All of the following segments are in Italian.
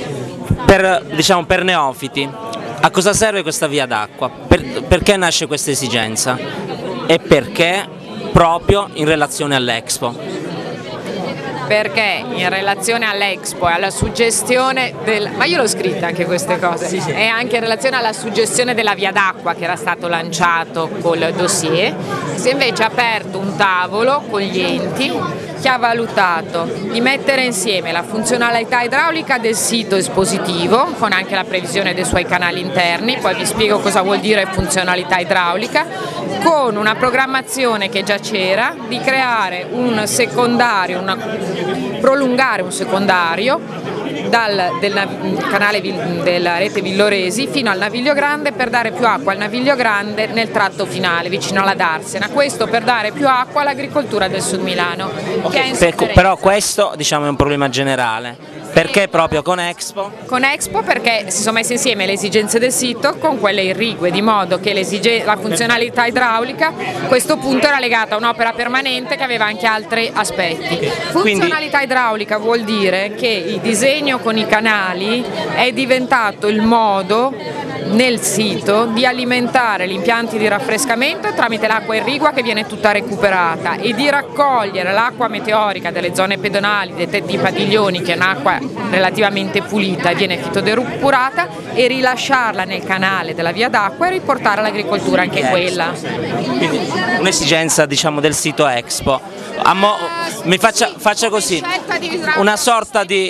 diciamo, per neofiti, a cosa serve questa via d'acqua? Perché nasce questa esigenza? E perché proprio in relazione all'Expo? Perché in relazione all'Expo e alla suggestione ma io l'ho scritta anche queste cose, sì. E anche in relazione alla suggestione della via d'acqua che era stato lanciato col dossier, si è invece aperto un tavolo con gli enti che ha valutato di mettere insieme la funzionalità idraulica del sito espositivo, con anche la previsione dei suoi canali interni, poi vi spiego cosa vuol dire funzionalità idraulica, con una programmazione che già c'era di creare un secondario, prolungare un secondario del canale della rete Villoresi fino al Naviglio Grande per dare più acqua al Naviglio Grande nel tratto finale vicino alla Darsena, questo per dare più acqua all'agricoltura del Sud Milano. Però questo, diciamo, è un problema generale. Perché proprio con Expo? Con Expo perché si sono messe insieme le esigenze del sito con quelle irrigue, di modo che la funzionalità idraulica a questo punto era legata a un'opera permanente che aveva anche altri aspetti. Funzionalità idraulica vuol dire che il disegno con i canali è diventato il modo nel sito di alimentare gli impianti di raffrescamento tramite l'acqua irrigua che viene tutta recuperata e di raccogliere l'acqua meteorica delle zone pedonali, dei tetti padiglioni, che è un'acqua relativamente pulita e viene fitodepurata, e rilasciarla nel canale della via d'acqua e riportare all'agricoltura anche quella. Quindi un'esigenza, diciamo, del sito Expo. Mi faccia così, una sorta di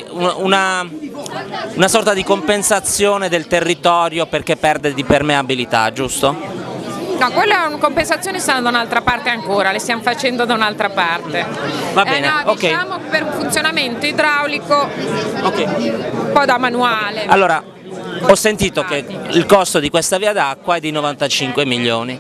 compensazione del territorio perché perde di permeabilità, giusto? No, quella è una compensazione, stanno da un'altra parte ancora, le stiamo facendo da un'altra parte. Va bene, no, ok. Diciamo per un funzionamento idraulico un po' da manuale. Allora, ho sentito che il costo di questa via d'acqua è di 95 milioni.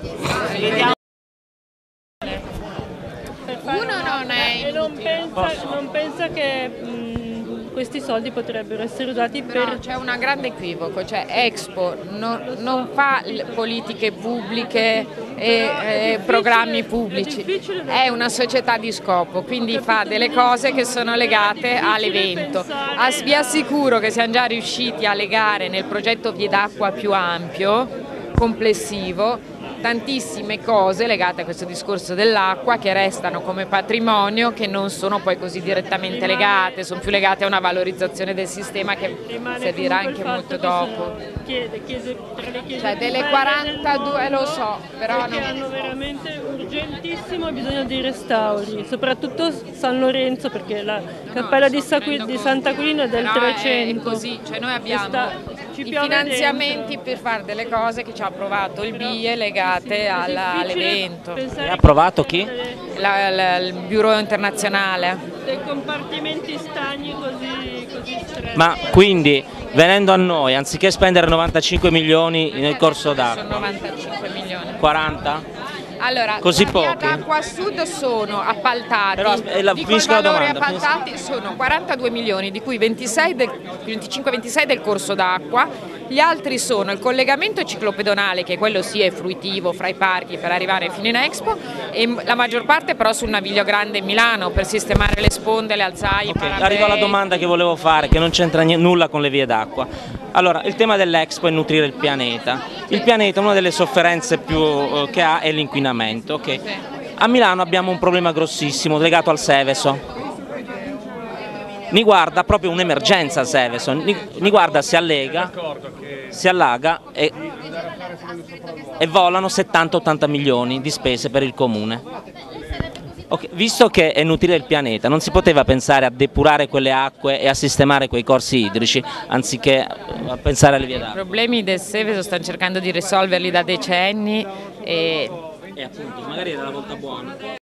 Uno non è... non pensa che questi soldi potrebbero essere usati per... C'è un grande equivoco, cioè Expo non fa politiche pubbliche e programmi pubblici, è una società di scopo, quindi fa delle cose che sono legate all'evento. Vi assicuro che siamo già riusciti a legare nel progetto Vie d'acqua più ampio, complessivo, tantissime cose legate a questo discorso dell'acqua che restano come patrimonio, che non sono poi così direttamente legate, sono più legate a una valorizzazione del sistema che servirà anche molto dopo. Cioè delle 42 lo so, però perché hanno veramente urgentissimo bisogno di restauri, soprattutto San Lorenzo, perché la cappella di Sant'Aquilino è del 300. È così, cioè noi abbiamo i finanziamenti per fare delle cose che ci ha approvato il BIE legate all'evento. Ha approvato chi? Il Bureau internazionale. Dei compartimenti stagni così stretti. Ma quindi, venendo a noi, anziché spendere 95 milioni nel corso d'acqua, sono 95 milioni. 40? Allora, così la pochi? via d'acqua a sud sono appaltati, finisco la valori domanda, appaltati sono 42 milioni, di cui 25-26 del corso d'acqua, gli altri sono il collegamento ciclopedonale, che quello sì è fruitivo fra i parchi per arrivare fino in Expo, e la maggior parte però sul Naviglio Grande Milano per sistemare le sponde, le alzaie, Arrivo alla domanda che volevo fare, che non c'entra nulla con le vie d'acqua. Allora, il tema dell'Expo è nutrire il pianeta. Il pianeta, una delle sofferenze più che ha è l'inquinamento. Okay? A Milano abbiamo un problema grossissimo legato al Seveso. Mi guarda proprio un'emergenza al Seveso, mi guarda si allaga e volano 70-80 milioni di spese per il comune. Okay, visto che è nutrire il pianeta, non si poteva pensare a depurare quelle acque e a sistemare quei corsi idrici, anziché a pensare alle vie d'acqua? I problemi del Seveso stanno cercando di risolverli da decenni E appunto, magari era la volta buona.